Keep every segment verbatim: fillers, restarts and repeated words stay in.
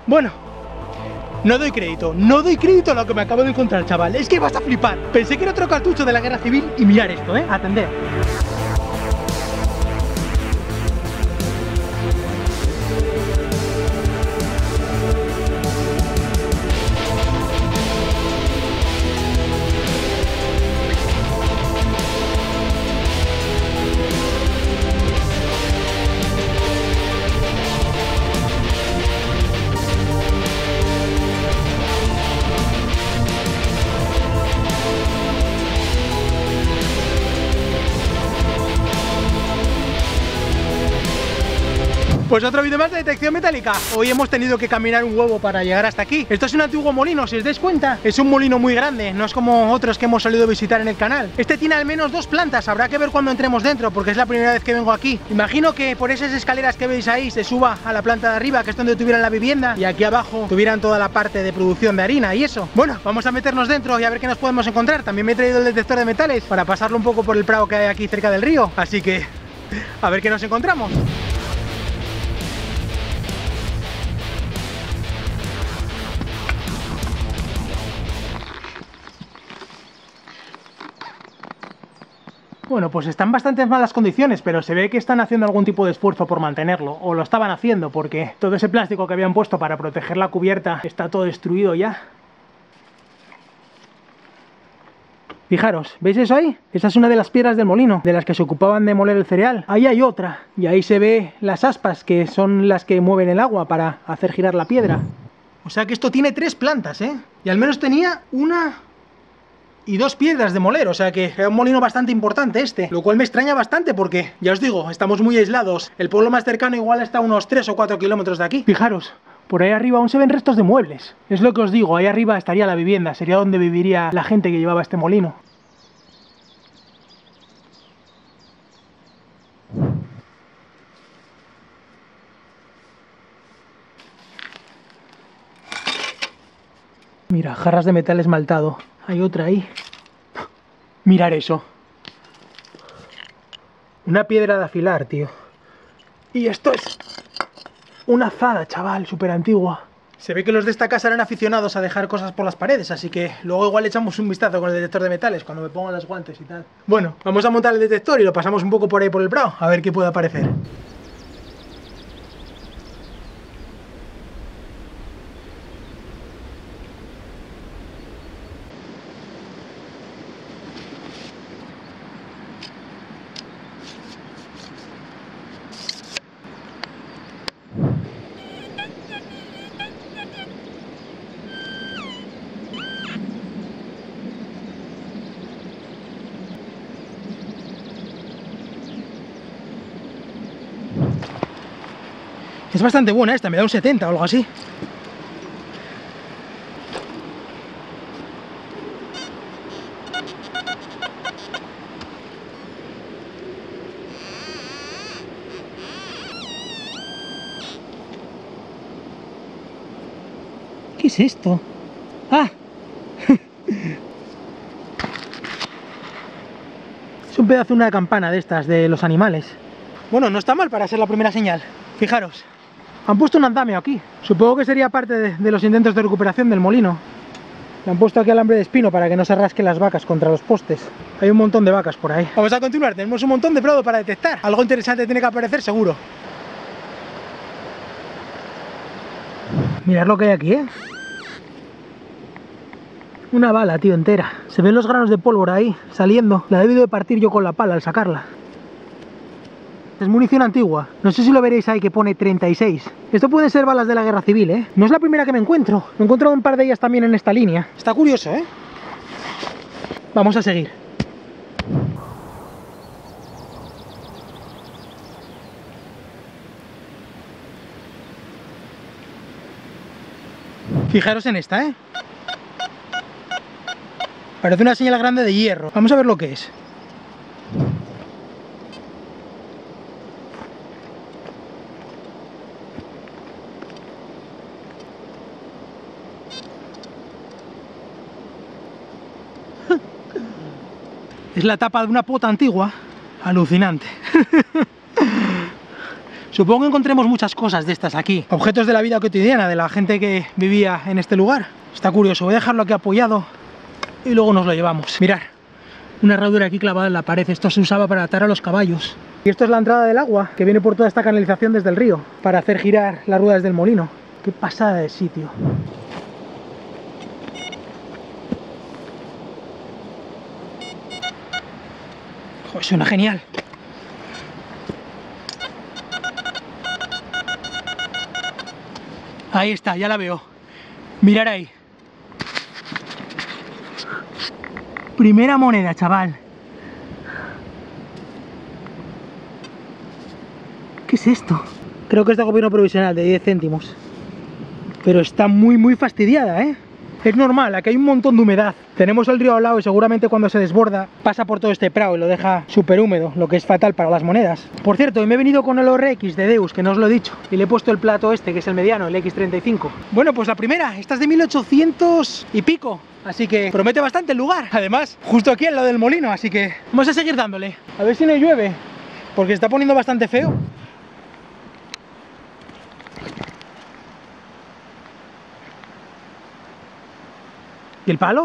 Bueno, no doy crédito, no doy crédito a lo que me acabo de encontrar, chaval. Es que vas a flipar. Pensé que era otro cartucho de la guerra civil y mirar esto, ¿eh? Atender. Pues otro vídeo más de detección metálica. Hoy hemos tenido que caminar un huevo para llegar hasta aquí. Esto es un antiguo molino, si os dais cuenta. Es un molino muy grande, no es como otros que hemos salido a visitar en el canal. Este tiene al menos dos plantas, habrá que ver cuando entremos dentro, porque es la primera vez que vengo aquí. Imagino que por esas escaleras que veis ahí se suba a la planta de arriba, que es donde tuvieran la vivienda, y aquí abajo tuvieran toda la parte de producción de harina y eso. Bueno, vamos a meternos dentro y a ver qué nos podemos encontrar. También me he traído el detector de metales para pasarlo un poco por el prado que hay aquí cerca del río. Así que, a ver qué nos encontramos. Bueno, pues están en bastante malas condiciones, pero se ve que están haciendo algún tipo de esfuerzo por mantenerlo, o lo estaban haciendo, porque todo ese plástico que habían puesto para proteger la cubierta está todo destruido ya. Fijaros, ¿veis eso ahí? Esa es una de las piedras del molino, de las que se ocupaban de moler el cereal. Ahí hay otra, y ahí se ve las aspas, que son las que mueven el agua para hacer girar la piedra. O sea que esto tiene tres plantas, ¿eh? Y al menos tenía una y dos piedras de moler, o sea que era un molino bastante importante este, lo cual me extraña bastante porque, ya os digo, estamos muy aislados. El pueblo más cercano igual está a unos tres o cuatro kilómetros de aquí. Fijaros, por ahí arriba aún se ven restos de muebles. Es lo que os digo, ahí arriba estaría la vivienda, sería donde viviría la gente que llevaba este molino. Mira, jarras de metal esmaltado. Hay otra ahí. Mirar eso. Una piedra de afilar, tío. Y esto es una azada, chaval, súper antigua. Se ve que los de esta casa eran aficionados a dejar cosas por las paredes, así que luego igual le echamos un vistazo con el detector de metales cuando me pongan los guantes y tal. Bueno, vamos a montar el detector y lo pasamos un poco por ahí por el prado, a ver qué puede aparecer. Es bastante buena esta, me da un setenta o algo así. ¿Qué es esto? ¡Ah! Es un pedazo de una campana de estas, de los animales. Bueno, no está mal para ser la primera señal. Fijaros. Han puesto un andamio aquí. Supongo que sería parte de, de los intentos de recuperación del molino. Le han puesto aquí alambre de espino para que no se rasquen las vacas contra los postes. Hay un montón de vacas por ahí. Vamos a continuar, tenemos un montón de prado para detectar. Algo interesante tiene que aparecer seguro. Mirad lo que hay aquí, ¿eh? Una bala, tío, entera. Se ven los granos de pólvora ahí, saliendo. La he debido de partir yo con la pala al sacarla. Es munición antigua. No sé si lo veréis ahí que pone treinta y seis. Esto pueden ser balas de la guerra civil, ¿eh? No es la primera que me encuentro. Me he encontrado un par de ellas también en esta línea. Está curioso, ¿eh? Vamos a seguir. Fijaros en esta, ¿eh? Parece una señal grande de hierro. Vamos a ver lo que es. Es la tapa de una pota antigua. Alucinante. Supongo que encontremos muchas cosas de estas aquí. Objetos de la vida cotidiana, de la gente que vivía en este lugar. Está curioso, voy a dejarlo aquí apoyado y luego nos lo llevamos. Mirad, una herradura aquí clavada en la pared. Esto se usaba para atar a los caballos. Y esto es la entrada del agua, que viene por toda esta canalización desde el río, para hacer girar las ruedas del molino. Qué pasada de sitio. Joder, suena genial. Ahí está, ya la veo. Mirar ahí. Primera moneda, chaval. ¿Qué es esto? Creo que es de gobierno provisional, de diez céntimos. Pero está muy, muy fastidiada, ¿eh? Es normal, aquí hay un montón de humedad. Tenemos el río al lado y seguramente cuando se desborda pasa por todo este prado y lo deja súper húmedo, lo que es fatal para las monedas. Por cierto, hoy me he venido con el O R X de Deus, que no os lo he dicho, y le he puesto el plato este, que es el mediano, el equis treinta y cinco. Bueno, pues la primera, esta es de mil ochocientos y pico, así que promete bastante el lugar. Además, justo aquí al lado del molino, así que vamos a seguir dándole. A ver si no llueve, porque se está poniendo bastante feo. ¿Y el palo?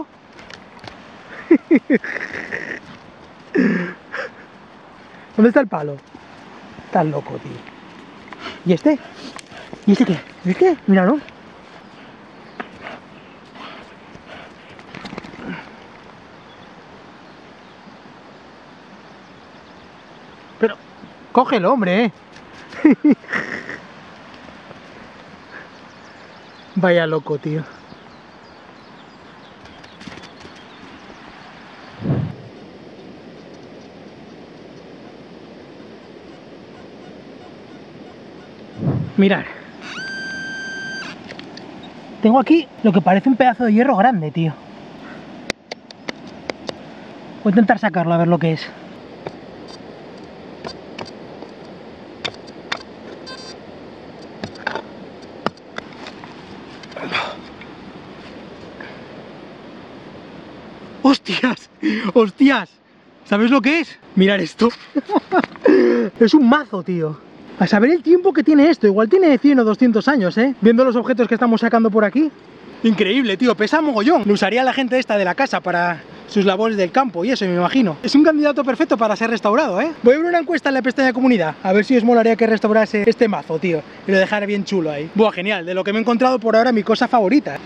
¿Dónde está el palo? Estás loco, tío. ¿Y este? ¿Y este qué? ¿Y este? Míralo. Pero, cógelo, hombre, eh. Vaya loco, tío. Mirad, tengo aquí lo que parece un pedazo de hierro grande, tío. Voy a intentar sacarlo a ver lo que es. ¡Hostias! ¡Hostias! ¿Sabes lo que es? Mirad esto. Es un mazo, tío. A saber el tiempo que tiene esto, igual tiene cien o doscientos años, ¿eh? Viendo los objetos que estamos sacando por aquí. Increíble, tío, pesa mogollón. Lo usaría la gente esta de la casa para sus labores del campo y eso, me imagino. Es un candidato perfecto para ser restaurado, ¿eh? Voy a abrir una encuesta en la pestaña de comunidad, a ver si os molaría que restaurase este mazo, tío, y lo dejara bien chulo ahí. Buah, genial, de lo que me he encontrado por ahora mi cosa favorita.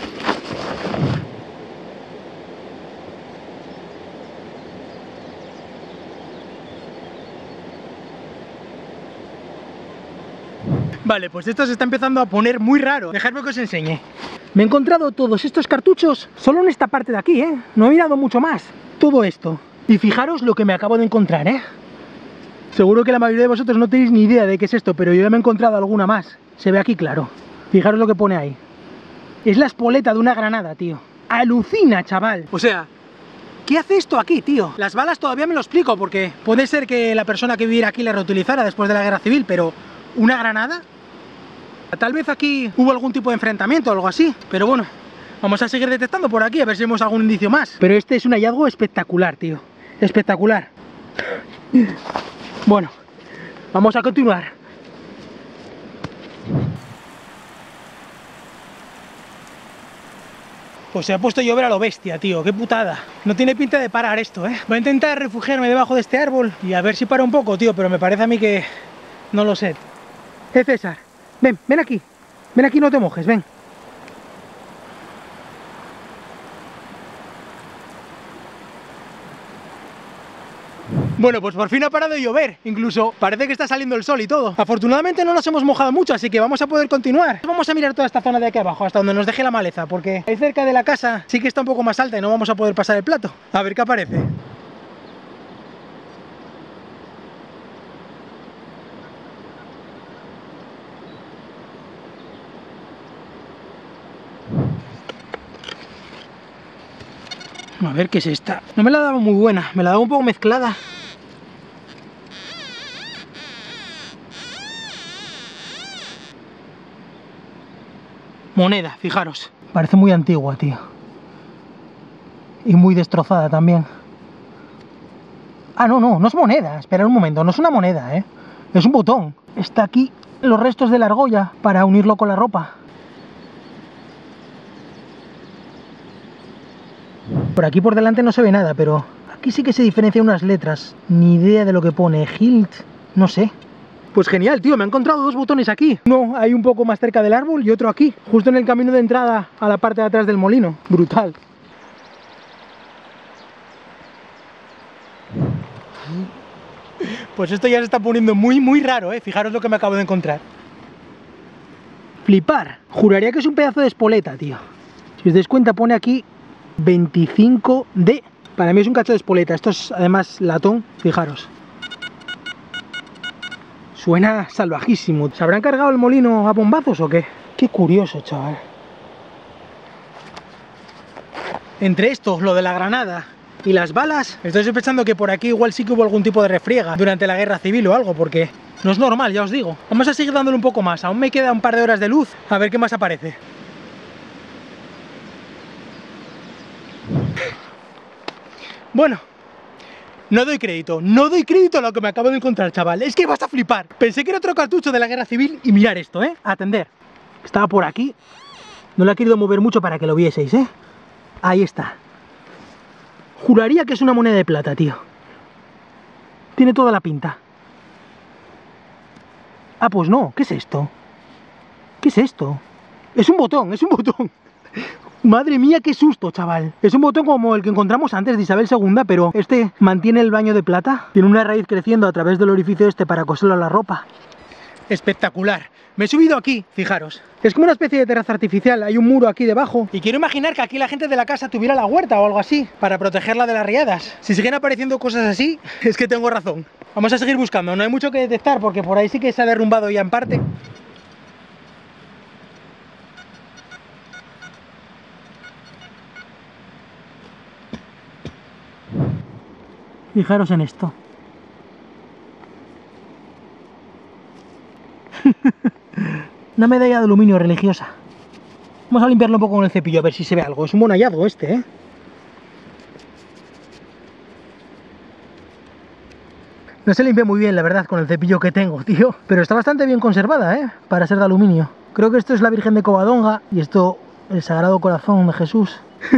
Vale, pues esto se está empezando a poner muy raro. Dejadme que os enseñe. Me he encontrado todos estos cartuchos solo en esta parte de aquí, ¿eh? No he mirado mucho más. Todo esto. Y fijaros lo que me acabo de encontrar, ¿eh? Seguro que la mayoría de vosotros no tenéis ni idea de qué es esto, pero yo ya me he encontrado alguna más. Se ve aquí claro. Fijaros lo que pone ahí. Es la espoleta de una granada, tío. Alucina, chaval. O sea, ¿qué hace esto aquí, tío? Las balas todavía me lo explico, porque puede ser que la persona que viviera aquí la reutilizara después de la guerra civil, pero ¿una granada? Tal vez aquí hubo algún tipo de enfrentamiento o algo así, pero bueno, vamos a seguir detectando por aquí a ver si vemos algún indicio más. Pero este es un hallazgo espectacular, tío. Espectacular. Bueno, vamos a continuar. Pues se ha puesto a llover a lo bestia, tío, qué putada. No tiene pinta de parar esto, ¿eh? Voy a intentar refugiarme debajo de este árbol y a ver si para un poco, tío, pero me parece a mí que... no lo sé. Eh, César, ven, ven aquí. Ven aquí, no te mojes, ven. Bueno, pues por fin ha parado de llover, incluso parece que está saliendo el sol y todo. Afortunadamente no nos hemos mojado mucho, así que vamos a poder continuar. Vamos a mirar toda esta zona de aquí abajo, hasta donde nos deje la maleza, porque ahí cerca de la casa sí que está un poco más alta y no vamos a poder pasar el plato. A ver qué aparece. A ver qué es esta. No me la daba muy buena, me la daba un poco mezclada. Moneda, fijaros. Parece muy antigua, tío. Y muy destrozada también. Ah, no, no, no es moneda. Espera un momento, no es una moneda, ¿eh? Es un botón. Está aquí los restos de la argolla para unirlo con la ropa. Por aquí por delante no se ve nada, pero aquí sí que se diferencian unas letras. Ni idea de lo que pone. Hilt, no sé. Pues genial, tío, me he encontrado dos botones aquí. Uno hay un poco más cerca del árbol y otro aquí, justo en el camino de entrada a la parte de atrás del molino. Brutal. Pues esto ya se está poniendo muy, muy raro, ¿eh? Fijaros lo que me acabo de encontrar. Flipar. Juraría que es un pedazo de espoleta, tío. Si os dais cuenta, pone aquí veinticinco D. Para mí es un cacho de espoleta. Esto es además latón, fijaros. Suena salvajísimo. ¿Se habrán cargado el molino a bombazos o qué? Qué curioso, chaval. Entre esto, lo de la granada y las balas, estoy sospechando que por aquí igual sí que hubo algún tipo de refriega durante la guerra civil o algo, porque no es normal, ya os digo. Vamos a seguir dándole un poco más. Aún me queda un par de horas de luz. A ver qué más aparece. Bueno, no doy crédito, no doy crédito a lo que me acabo de encontrar, chaval. Es que vas a flipar. Pensé que era otro cartucho de la guerra civil y mirar esto, ¿eh? Atender. Estaba por aquí. No lo he querido mover mucho para que lo vieseis, ¿eh? Ahí está. Juraría que es una moneda de plata, tío. Tiene toda la pinta. Ah, pues no. ¿Qué es esto? ¿Qué es esto? Es un botón, es un botón. Madre mía, qué susto, chaval. Es un botón como el que encontramos antes de Isabel segunda, pero este mantiene el baño de plata. Tiene una raíz creciendo a través del orificio este para coserlo a la ropa. Espectacular. Me he subido aquí, fijaros. Es como una especie de terraza artificial, hay un muro aquí debajo. Y quiero imaginar que aquí la gente de la casa tuviera la huerta o algo así, para protegerla de las riadas. Si siguen apareciendo cosas así, es que tengo razón. Vamos a seguir buscando, no hay mucho que detectar porque por ahí sí que se ha derrumbado ya en parte. Fijaros en esto. Una medalla de aluminio religiosa. Vamos a limpiarlo un poco con el cepillo a ver si se ve algo. Es un buen hallazgo este, ¿eh? No se limpia muy bien, la verdad, con el cepillo que tengo, tío. Pero está bastante bien conservada, ¿eh? Para ser de aluminio. Creo que esto es la Virgen de Covadonga y esto el Sagrado Corazón de Jesús.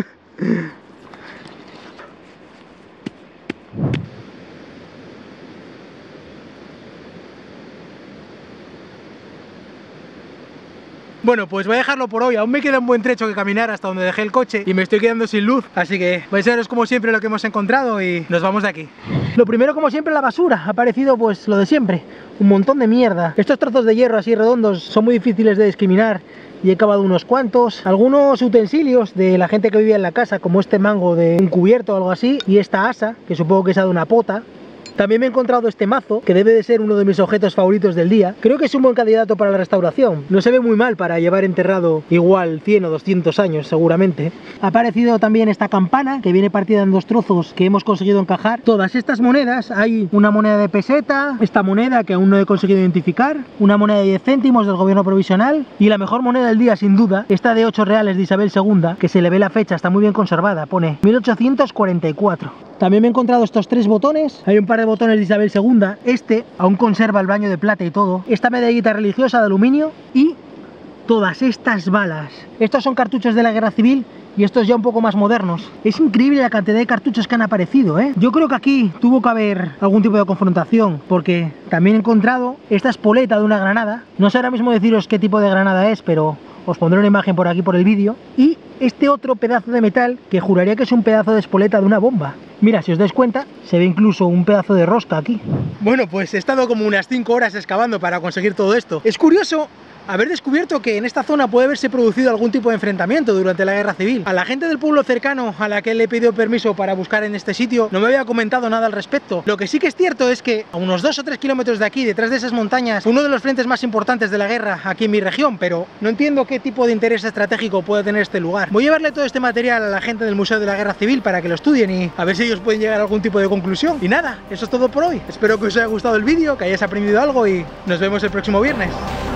Bueno, pues voy a dejarlo por hoy. Aún me queda un buen trecho que caminar hasta donde dejé el coche y me estoy quedando sin luz, así que vais a veros como siempre lo que hemos encontrado y nos vamos de aquí. Lo primero, como siempre, la basura. Ha aparecido pues lo de siempre, un montón de mierda. Estos trozos de hierro así redondos son muy difíciles de discriminar y he cavado unos cuantos. Algunos utensilios de la gente que vivía en la casa, como este mango de un cubierto o algo así, y esta asa, que supongo que es de una pota. También me he encontrado este mazo, que debe de ser uno de mis objetos favoritos del día. Creo que es un buen candidato para la restauración. No se ve muy mal para llevar enterrado igual cien o doscientos años, seguramente. Ha aparecido también esta campana, que viene partida en dos trozos, que hemos conseguido encajar. Todas estas monedas, hay una moneda de peseta, esta moneda que aún no he conseguido identificar, una moneda de diez céntimos del gobierno provisional, y la mejor moneda del día, sin duda, esta de ocho reales de Isabel segunda, que se le ve la fecha, está muy bien conservada, pone mil ochocientos cuarenta y cuatro. También me he encontrado estos tres botones. Hay un par de botones de Isabel segunda. Este aún conserva el baño de plata y todo. Esta medallita religiosa de aluminio y todas estas balas. Estos son cartuchos de la guerra civil y estos ya un poco más modernos. Es increíble la cantidad de cartuchos que han aparecido, ¿eh? Yo creo que aquí tuvo que haber algún tipo de confrontación, porque también he encontrado esta espoleta de una granada. No sé ahora mismo deciros qué tipo de granada es, pero os pondré una imagen por aquí por el vídeo. Y este otro pedazo de metal que juraría que es un pedazo de espoleta de una bomba. Mira, si os dais cuenta, se ve incluso un pedazo de rosca aquí. Bueno, pues he estado como unas cinco horas excavando para conseguir todo esto. Es curioso haber descubierto que en esta zona puede haberse producido algún tipo de enfrentamiento durante la guerra civil. A la gente del pueblo cercano a la que le he pedido permiso para buscar en este sitio no me había comentado nada al respecto. Lo que sí que es cierto es que a unos dos o tres kilómetros de aquí, detrás de esas montañas, fue uno de los frentes más importantes de la guerra aquí en mi región, pero no entiendo qué tipo de interés estratégico puede tener este lugar. Voy a llevarle todo este material a la gente del Museo de la Guerra Civil para que lo estudien y a ver si ellos pueden llegar a algún tipo de conclusión. Y nada, eso es todo por hoy. Espero que os haya gustado el vídeo, que hayáis aprendido algo y nos vemos el próximo viernes.